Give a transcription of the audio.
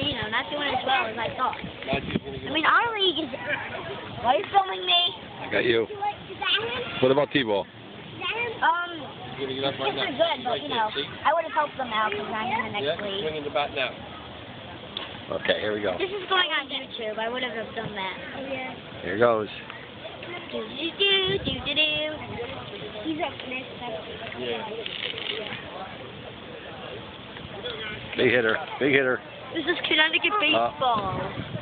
not doing as well as I thought. I mean, our league is... Why are you filming me? I got you. What about T-ball? They're good, but, I would have helped them out because I'm in the next league. Swinging the bat now. Okay, here we go. This is going on YouTube. I would have done that. Oh, yeah. Here goes. Do-do-do-do-do-do. He's up next. Yeah. Big hitter. Big hitter. This is Connecticut baseball.